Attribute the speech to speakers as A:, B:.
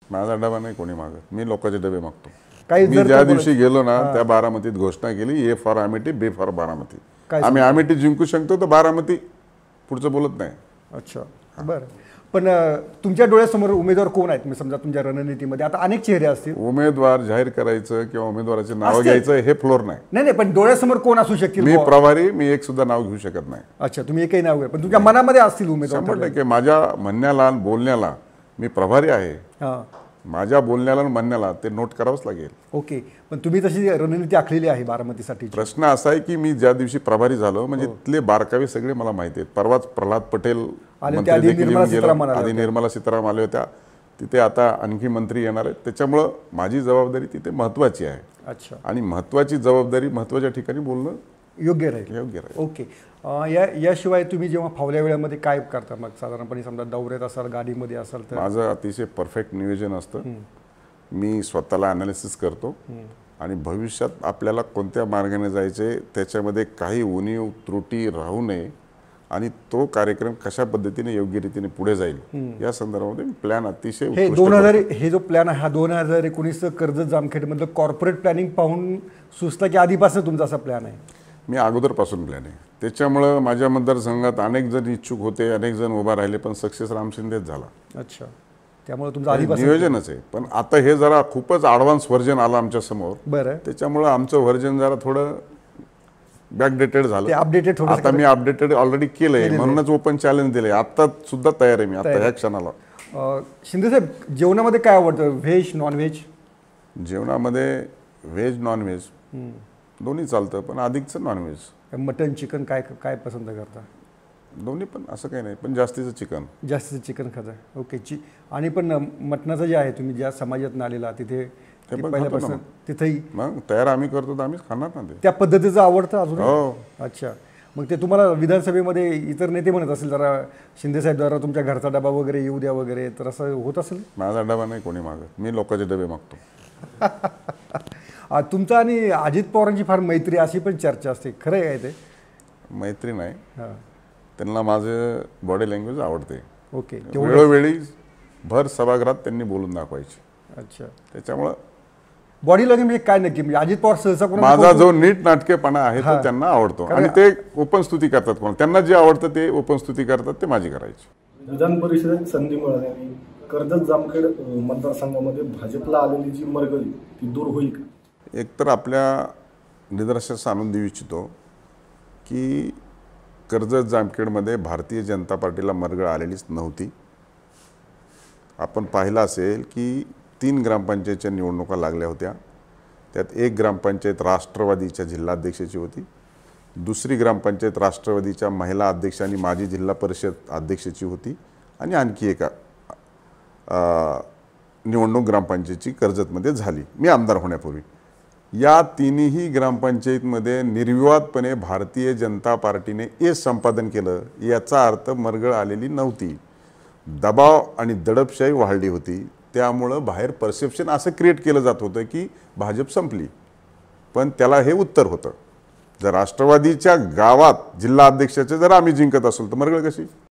A: माझा डबा नाही कोणी मागत, मी लोकांचे डबे मागतो.
B: काही
A: मी ज्या दिवशी गेलो ना त्या बारामतीत घोषणा केली, ए फॉर अमेठी, बे फॉर बारामती. आम्ही अमेठी जिंकू शकतो तर बारामती पुढचं बोलत नाही.
B: अच्छा, बरं. पण तुमच्या डोळ्यासमोर उमेदवार कोण आहेत? मी समजा तुमच्या रणनीतीमध्ये आता अनेक चेहरे असतील.
A: उमेदवार जाहीर करायचं किंवा उमेदवाराचे नाव घ्यायचं हे फ्लोर नाही.
B: नाही, पण डोळ्यासमोर कोण असू शकतील?
A: मी प्रभारी, मी एक सुद्धा नाव घेऊ शकत नाही.
B: अच्छा, तुम्ही एकही नाव घ्या, पण तुमच्या मनामध्ये असतील उमेदवार.
A: 100% माझ्या म्हणण्याला बोलण्याला मी प्रभारी आहे. माझ्या बोलण्याला म्हणण्याला ते नोट करावंच लागेल.
B: ओके, पण तुम्ही तशी रणनीती आखलेली आहे बारामतीसाठी.
A: प्रश्न असा आहे की मी ज्या दिवशी प्रभारी झालो म्हणजे तिथले बारकावे सगळे मला माहिती आहेत. परवाच प्रल्हाद पटेल
B: आधी
A: निर्मला सीतारामन आले होत्या तिथे, आता आणखी मंत्री येणार आहेत. त्याच्यामुळं माझी जबाबदारी तिथे महत्त्वाची आहे.
B: अच्छा,
A: आणि महत्त्वाची जबाबदारी महत्त्वाच्या ठिकाणी बोलणं
B: योग्य राहील. ओके, याशिवाय तुम्ही जेव्हा फावल्या वेळामध्ये काय करता मग? साधारणपणे समजा दौऱ्यात असाल, गाडीमध्ये असाल तर?
A: माझं अतिशय परफेक्ट नियोजन असतं. मी स्वतःला ॲनालिसिस करतो आणि भविष्यात आपल्याला कोणत्या मार्गाने जायचे त्याच्यामध्ये काही उणीव त्रुटी राहू नये आणि तो कार्यक्रम कशा पद्धतीने योग्य रीतीने पुढे जाईल या संदर्भामध्ये प्लॅन अतिशय
B: हे जो प्लॅन आहे हा 2019 कर्जत जामखेडमधलं कॉर्पोरेट प्लॅनिंग पाहून सुचला की आधीपासून तुमचा असा प्लॅन आहे?
A: मी अगोदरपासून प्लॅन आहे. त्याच्यामुळं माझ्या मतदारसंघात अनेक जण इच्छुक होते, अनेक जण उभा राहिले, पण सक्सेस राम शिंदेच झाला.
B: अच्छा, त्यामुळे तुमचं आधीपासून
A: नियोजनच आहे. पण आता हे जरा खूपच ॲडव्हान्स व्हर्जन आलं आमच्या समोर.
B: बरं,
A: त्याच्यामुळं आमचं व्हर्जन जरा थोडं बॅकडेटेड झालं.
B: अपडेटेड
A: आता मी अपडेटेड ऑलरेडी केलंय, म्हणूनच ओपन चॅलेंज दिलंय. आता सुद्धा तयार आहे मी, आता ह्या क्षणाला.
B: शिंदे साहेब, जेवणामध्ये काय आवडतं? Veg, non veg?
A: जेवणामध्ये व्हेज नॉन व्हेज दोन्ही चालतं, पण अधिकचं नॉन व्हेज.
B: मटन, चिकन काय काय पसंत करता?
A: दोन्ही पण, असं काही नाही, पण जास्तीचं चिकन.
B: जास्तीचं चिकन खाता? ओके. आणि पण मटणाचं जे आहे, तुम्ही ज्या समाजात आलेला तिथे पहिल्यापासून तिथेही
A: मग तयार आम्ही करतो तर आम्हीच खाणार ना.
B: त्या पद्धतीचं आवडतं अजून? अच्छा, मग ते तुम्हाला विधानसभेमध्ये इतर नेते म्हणत असेल जरा शिंदेसाहेब जरा तुमच्या घरचा डबा वगैरे येऊ द्या वगैरे, तर असं होत असेल?
A: माझा डबा नाही कोणी मागत, मी लोकांचे डबे मागतो.
B: तुमचा आणि अजित पवारांची फार मैत्री अशी पण चर्चा असते, खरं आहे ते?
A: मैत्री नाही, त्यांना माझं बॉडी लँग्वेज आवडते.
B: ओके,
A: वेळोवेळी भर सभागृहात त्यांनी बोलून दाखवायची.
B: अच्छा,
A: त्याच्यामुळं
B: बॉडी लँग्वेज म्हणजे काय नक्की? म्हणजे अजित पवार सहसा
A: माझा जो नीट नाटकेपणा आहे तो त्यांना आवडतो आणि ते ओपन स्तुती करतात. कोण त्यांना जे आवडतं ते ओपन स्तुती करतात, ते माझी करायची.
C: विधान परिषदेत संधी मिळाली, कर्जत जामखेड मतदारसंघामध्ये भाजपला आलेली जी मरगळी ती दूर होईल का?
A: एकतर आपल्या निदर्शनास आणून देऊ इच्छितो की कर्जत जामखेडमध्ये भारतीय जनता पार्टीला मरगळ आलेलीच नव्हती. आपण पाहिलं असेल की 3 ग्रामपंचायतच्या निवडणुका लागल्या होत्या. त्यात एक ग्रामपंचायत राष्ट्रवादीच्या जिल्हाध्यक्षाची होती, दुसरी ग्रामपंचायत राष्ट्रवादीच्या महिला अध्यक्ष आणि माजी जिल्हा परिषद अध्यक्षाची होती आणि आणखी एका निवडणूक ग्रामपंचायतची कर्जतमध्ये झाली मी आमदार होण्यापूर्वी. या तिन्ही ग्रामपंचायतीमध्ये निर्विवादपणे भारतीय जनता पार्टीने संपादन केलं. याचा अर्थ मरगळ आलेली नव्हती, दबाव आणि दडपशाही वाढली होती. त्यामुळं बाहेर परसेप्शन असं क्रिएट केलं जात होतं की भाजप संपली, पण त्याला हे उत्तर होतं, जर राष्ट्रवादीच्या गावात जिल्हा अध्यक्षाचे जर आम्ही जिंकत असलो तर मरगळ कशी?